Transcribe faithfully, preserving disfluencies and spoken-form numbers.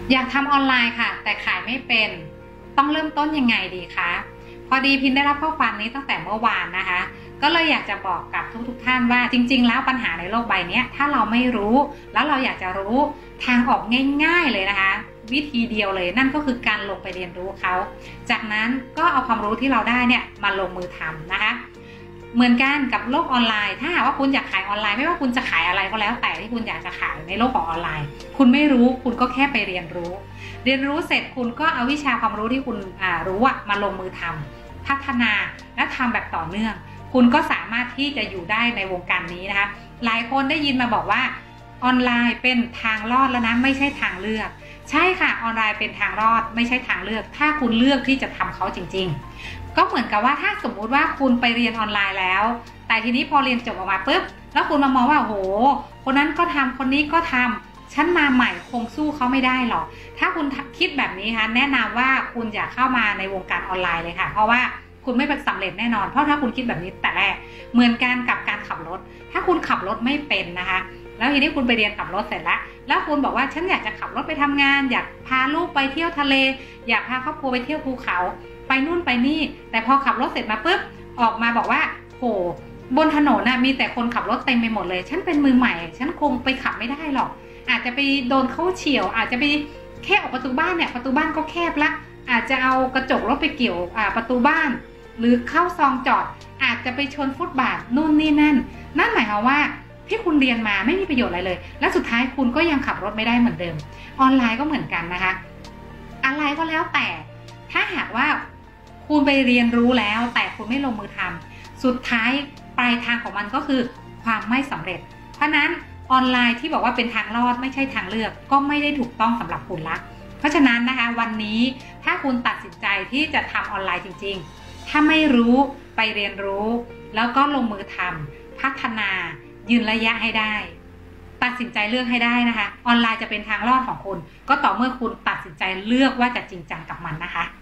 อยากทำออนไลน์ค่ะแต่ขายไม่เป็นต้องเริ่มต้นยังไงดีคะพอดีพินได้รับข้อความนี้ตั้งแต่เมื่อวานนะคะก็เลยอยากจะบอกกับทุกๆท่านว่าจริงๆแล้วปัญหาในโลกใบนี้ถ้าเราไม่รู้แล้วเราอยากจะรู้ทางออกง่ายๆเลยนะคะวิธีเดียวเลยนั่นก็คือการลงไปเรียนรู้เขาจากนั้นก็เอาความรู้ที่เราได้เนี่ยมาลงมือทำนะคะเหมือนกันกับโลกออนไลน์ถ้าหากว่าคุณอยากขายออนไลน์ไม่ว่าคุณจะขายอะไรก็แล้วแต่ที่คุณอยากจะขายในโลกของออนไลน์คุณไม่รู้คุณก็แค่ไปเรียนรู้เรียนรู้เสร็จคุณก็เอาวิชาความรู้ที่คุณรู้อะมาลงมือทำพัฒนาและทำแบบต่อเนื่องคุณก็สามารถที่จะอยู่ได้ในวงการนี้นะคะหลายคนได้ยินมาบอกว่าออนไลน์เป็นทางรอดแล้วนะไม่ใช่ทางเลือกใช่ค่ะออนไลน์เป็นทางรอดไม่ใช่ทางเลือกถ้าคุณเลือกที่จะทำเขาจริงๆก็เหมือนกับว่าถ้าสมมุติว่าคุณไปเรียนออนไลน์แล้วแต่ทีนี้พอเรียนจบออกมาปุ๊บแล้วคุณมามองว่าโหคนนั้นก็ทำคนนี้ก็ทำฉันมาใหม่คงสู้เขาไม่ได้หรอกถ้าคุณคิดแบบนี้ค่ะแนะนำว่าคุณอย่าเข้ามาในวงการออนไลน์เลยค่ะเพราะว่าคุณไม่สำเร็จแน่นอนเพราะถ้าคุณคิดแบบนี้แต่แรกเหมือนกันกับการขับรถถ้าคุณขับรถไม่เป็นนะคะแล้วทีนี้คุณไปเรียนขับรถเสร็จแล้วแล้วคุณบอกว่าฉันอยากจะขับรถไปทำงานอยากพาลูกไปเที่ยวทะเลอยากพาครอบครัวไปเที่ยวภูเขาไปนู่นไปนี่แต่พอขับรถเสร็จมาปุ๊บออกมาบอกว่าโหบนถนนน่ะมีแต่คนขับรถเต็มไปหมดเลยฉันเป็นมือใหม่ฉันคงไปขับไม่ได้หรอกอาจจะไปโดนเขาเฉี่ยวอาจจะไปแค่ออกประตูบ้านเนี่ยประตูบ้านก็แคบละอาจจะเอากระจกรถไปเกี่ยวประตูบ้านหรือเข้าซองจอดอาจจะไปชนฟุตบาทนู่นนี่นั่นนั่นหมายความว่าที่คุณเรียนมาไม่มีประโยชน์อะไรเลยและสุดท้ายคุณก็ยังขับรถไม่ได้เหมือนเดิมออนไลน์ก็เหมือนกันนะคะอะไรก็แล้วแต่ถ้าหากว่าคุณไปเรียนรู้แล้วแต่คุณไม่ลงมือทำสุดท้ายปลายทางของมันก็คือความไม่สำเร็จเพราะนั้นออนไลน์ที่บอกว่าเป็นทางรอดไม่ใช่ทางเลือกก็ไม่ได้ถูกต้องสำหรับคุณละเพราะฉะนั้นนะคะวันนี้ถ้าคุณตัดสินใจที่จะทำออนไลน์จริงๆถ้าไม่รู้ไปเรียนรู้แล้วก็ลงมือทำพัฒนายืนระยะให้ได้ตัดสินใจเลือกให้ได้นะคะออนไลน์จะเป็นทางรอดของคุณก็ต่อเมื่อคุณตัดสินใจเลือกว่าจะจริงจังกับมันนะคะ